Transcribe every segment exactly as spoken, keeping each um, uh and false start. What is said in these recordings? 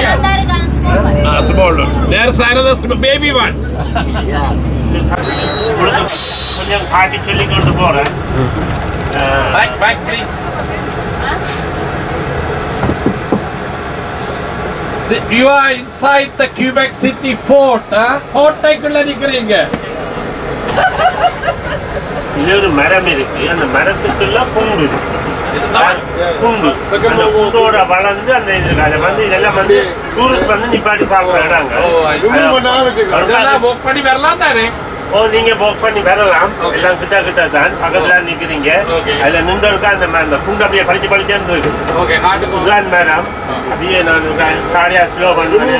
here. Ah, small one. There's another baby one. Yeah. Back, back, please. The, you are inside the Quebec City fort, huh? கோட்டைக்குள்ள நிக்கிறீங்க. இது ஒரு மரம் இருக்கு. அந்த மரத்துக்குள்ள புங்கு இருக்கு. புங்கு. அந்த புங்கோட வளர்ந்து அந்த இதுல வந்து இதெல்லாம் வந்து டூரிஸ்ட் வந்து நிப்பாட்டி பார்க்குற இடங்க. அதெல்லாம் புக் பண்ணி வரலாம் தானே? ஓ நீங்க புக் பண்ணி வரலாம். எல்லாம் கிட்ட கிட்ட தான் பக்கத்துல நிக்கிறீங்க. அதுல நின்றதுக்கு அந்த அந்த புங்கு அப்படியே பளிச்சு பளிச்சுன்னு இருக்கு. ஓகே காட்டுக்கு இதுதான் மரம். அப்படியே நான் சாரியா ஸ்லோ பண்ணுவேன்.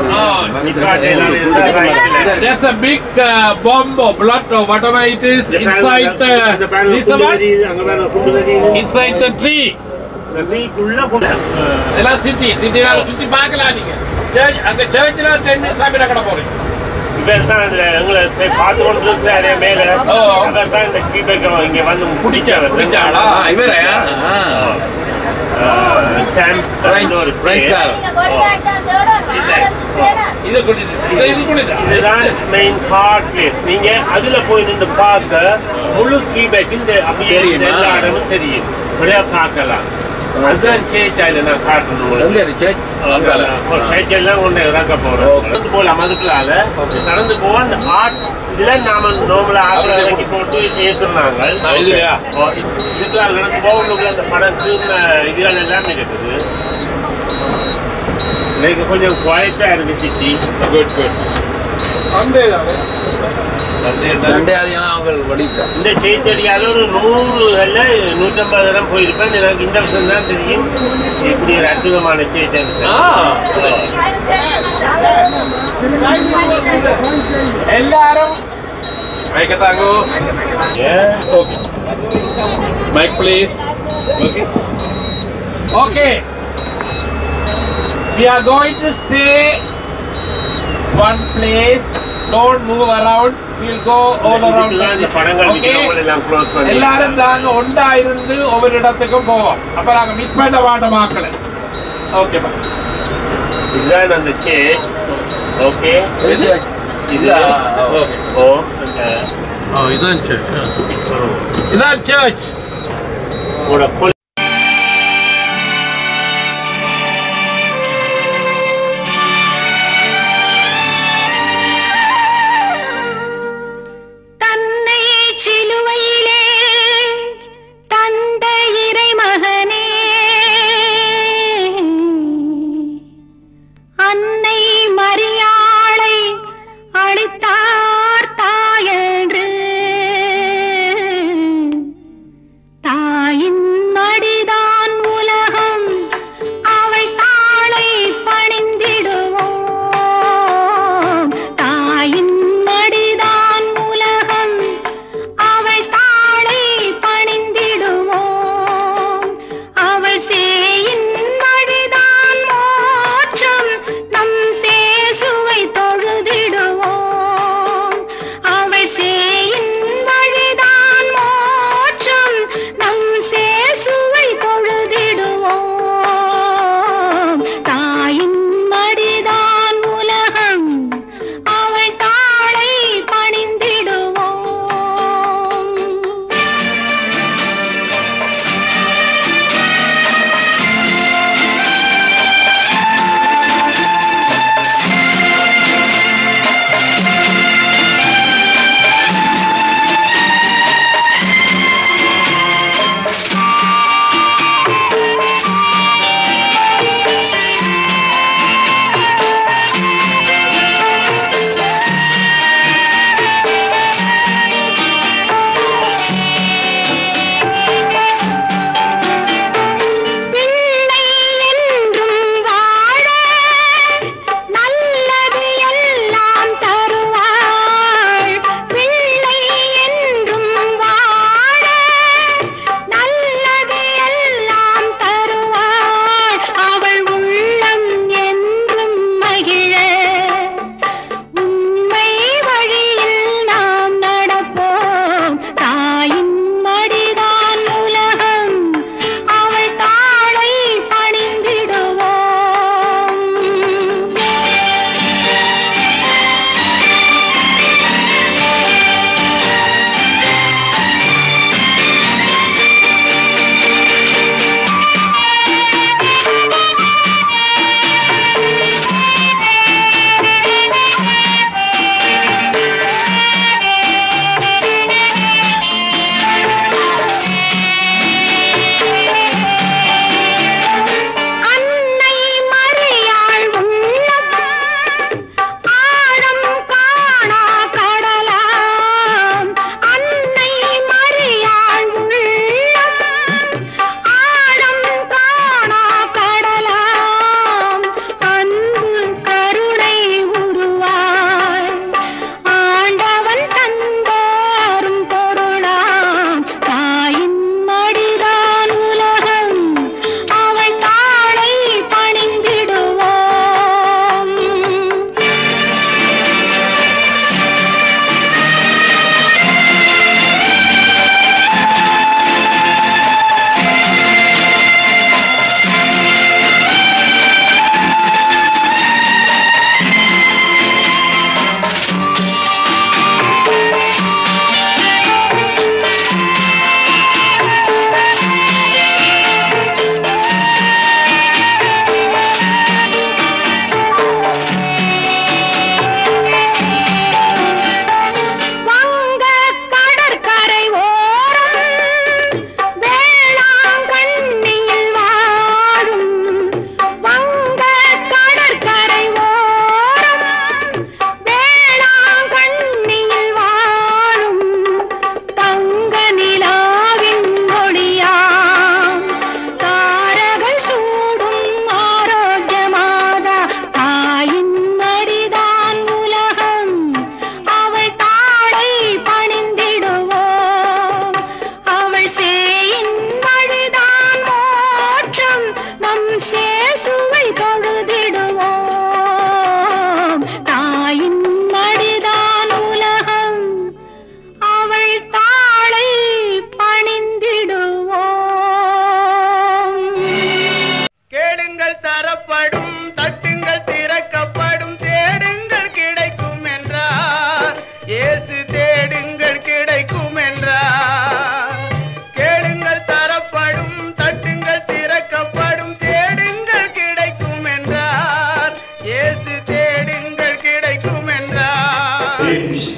There's a big uh, bomb or blood or whatever it is inside the this one? Inside the tree. The tree kulla ela city city la sutti paakala neenga church anga church la ten minutes ஆபீல கட போறீங்க இவர்தான் எங்களை பார்த்து கொண்டு இருக்கிற மேல அவர் தான் இந்த கீபேக் இங்க வந்து குடிச்சவர் குடிச்சாளா இவரே சாம் பிரெஞ்ச் பிரெஞ்ச்காரர் இது குடிச்சு இது இது குடிச்சா இதுதான் மெயின் ஹார்ட் பிளேஸ் நீங்க அதுல போய் நின்று பார்க்க முழு கீபேக் இந்த அப்படியே எல்லா இடமும் தெரியும் அப்படியே பார்க்கலாம் அதுதான் சேச் ஆயில நான் காட்டணும் சேச் எல்லாம் ஒன்று இறக்க போறோம் நடந்து போகலாம் அதுக்குள்ளால நடந்து போக அந்த ஆர்ட் இதுல நாம நோம்பல ஆக்களை இறக்கி போட்டு ஏத்துறாங்க இதுக்குள்ள நடந்து போகணுக்குள்ள அந்த படம் தீர்ந்த இதுகள் எல்லாம் இருக்குது இன்னைக்கு கொஞ்சம் குவாய்ட்டா இருக்கு சிட்டி குட் குட் சண்டே தானே சண்டே அதிகம் அவங்க வடிப்பா இந்த செய்தியால ஒரு நூறு அல்ல நூற்றி ஐம்பது தரம் போயிருப்பேன் எனக்கு இந்த வருஷம் தான் தெரியும் இப்படி ஒரு அற்புதமான செய்தி எல்லாரும் மைக் தாங்கோ okay mike please okay okay we are going to stay one place. Don't move around. We'll go all around. Okay. எல்லாரும் நாங்க ஒண்டா இருந்து ஒவ்வொரு இடத்துக்கும் போவோம். அப்ப நாங்க மிஸ் பண்ண மாட்டோம் மக்களே. ஓகே பா. இதுதான் அந்த சர்ச். ஓகே. இது இது ஓகே. ஓ ஓ இதான் சர்ச். இதான் சர்ச். ஓட தாயின்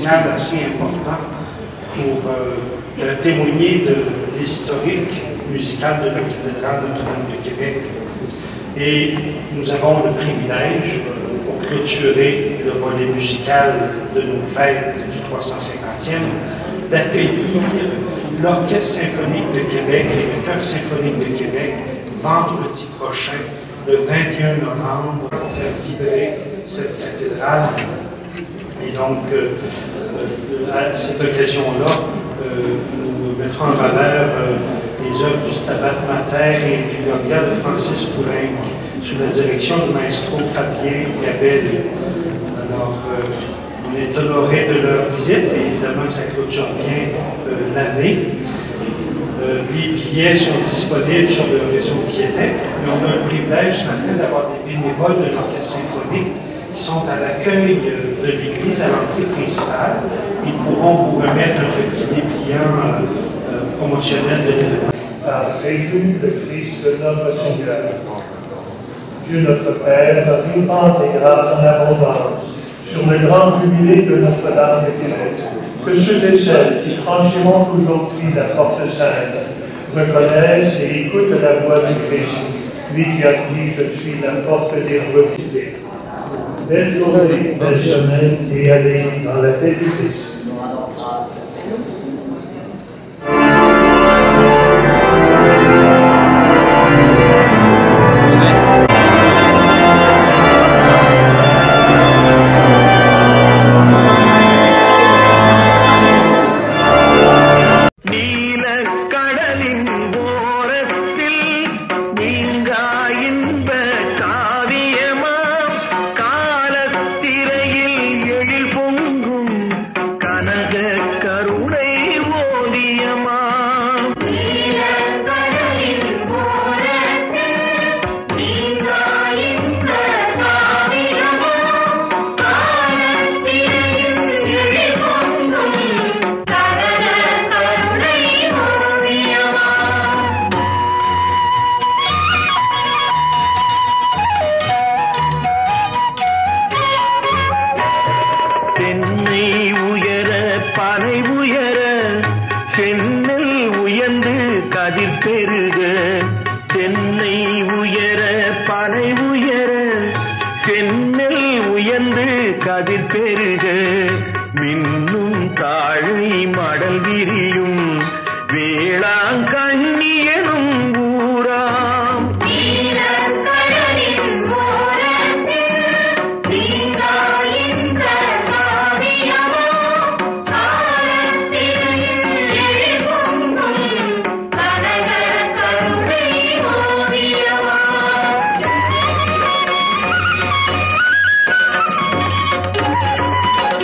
musical assez important pour euh, témoigner de l'historique musical de la cathédrale Notre-Dame de Québec. Et nous avons le privilège, pour clôturer le volet musical de nos fêtes du trois cent cinquantième, d'accueillir l'Orchestre symphonique de Québec et le Chœur symphonique de Québec vendredi prochain, le vingt et un novembre, pour faire vibrer cette cathédrale. Et donc, euh, euh, à cette occasion-là, euh, nous mettrons en valeur euh, les œuvres du Stabat Mater et du Gloria de Francis Poulenc, sous la direction du maestro Fabien Gabel. Alors, euh, on est honoré de leur visite et évidemment, ça clôture bien euh, l'année. Euh, les billets sont disponibles sur le réseau Biennec, mais on a le privilège ce matin d'avoir des bénévoles de l'Orchestre symphonique qui sont à l'accueil de l'église à l'entrée principale. Ils pourront vous remettre un petit dépliant euh, euh, promotionnel de l'événement. Par Jésus, le Christ, notre Seigneur. Dieu notre Père, nous rend tes grâces en abondance sur le grand jubilé de Notre-Dame de Québec. Que ceux et celles qui franchiront aujourd'hui la porte sainte reconnaissent et écoutent la voix de Christ, lui qui a dit « Je suis la porte des reculés ». Belle journée, belle semaine et allez dans la paix du Christ.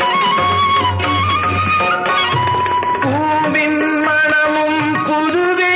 பூவின் மனமும் புதுவே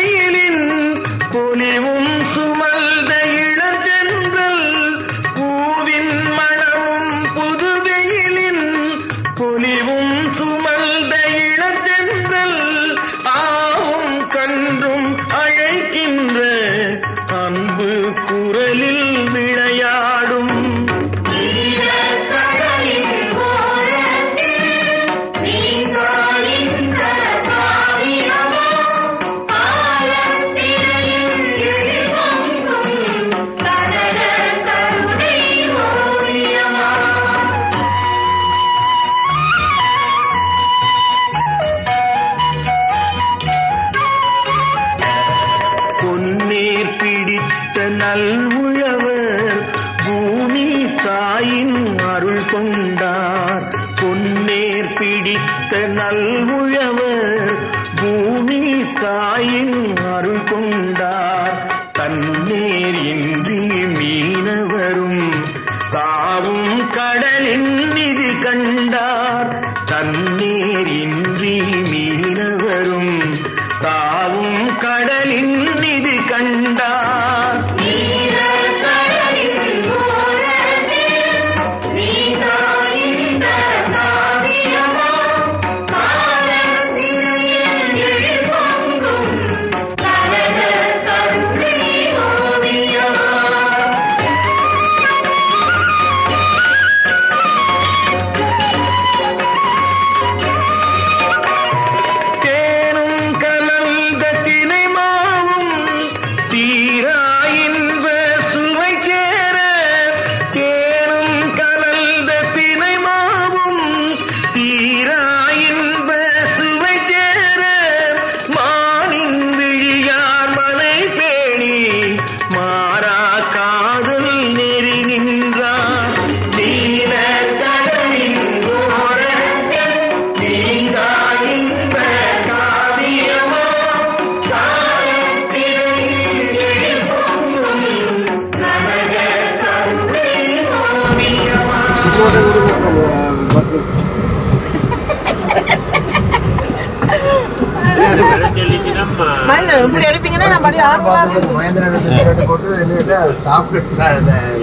இப்படி எடுப்பீங்கன்னா நான் படி ஆறு மகேந்திரன் போட்டு என்ன சாப்பிட்டு